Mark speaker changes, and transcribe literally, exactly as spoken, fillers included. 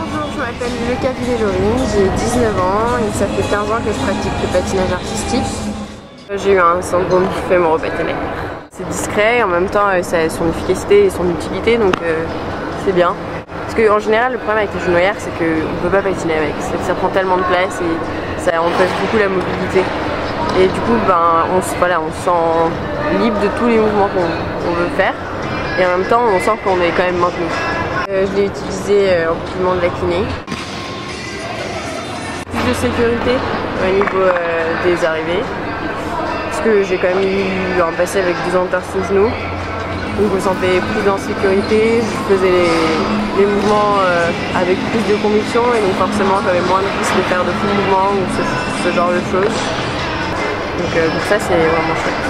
Speaker 1: Bonjour, je m'appelle Lucas Villé-Lorine, j'ai dix-neuf ans et ça fait quinze ans que je pratique le patinage artistique. J'ai eu un syndrome fémoro-patellé. C'est discret et en même temps ça a son efficacité et son utilité, donc euh, c'est bien. Parce qu'en général le problème avec les genouillères c'est qu'on ne peut pas patiner avec, ça, ça prend tellement de place et ça empêche beaucoup la mobilité. Et du coup ben, on, voilà, on se sent libre de tous les mouvements qu'on veut faire et en même temps on sent qu'on est quand même maintenu. Euh, je l'ai utilisé euh, en complément de la kiné. Plus de sécurité au niveau euh, des arrivées. Parce que j'ai quand même eu un passé avec deux entorses au genou. Donc je me sentais plus en sécurité, je faisais les, les mouvements euh, avec plus de conviction et donc forcément j'avais moins de risque de faire de faux mouvements ou ce, ce genre de choses. Donc, euh, donc ça c'est vraiment chouette.